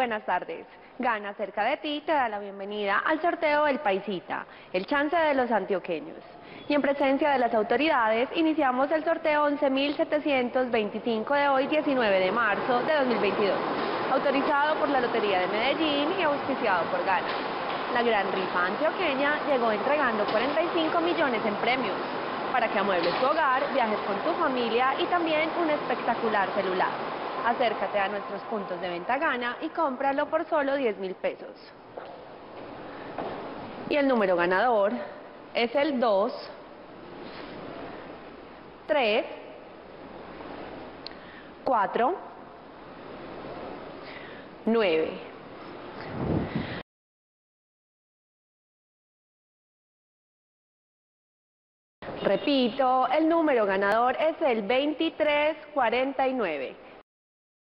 Buenas tardes. Gana Cerca de Ti te da la bienvenida al sorteo del Paisita, el chance de los antioqueños. Y en presencia de las autoridades, iniciamos el sorteo 11.725 de hoy, 19 de marzo de 2022, autorizado por la Lotería de Medellín y auspiciado por Gana. La gran rifa antioqueña llegó entregando 45 millones en premios, para que amuebles tu hogar, viajes con tu familia y también un espectacular celular. Acércate a nuestros puntos de venta Gana y cómpralo por solo 10.000 pesos. Y el número ganador es el 2, 3, 4, 9. Repito, el número ganador es el 2349.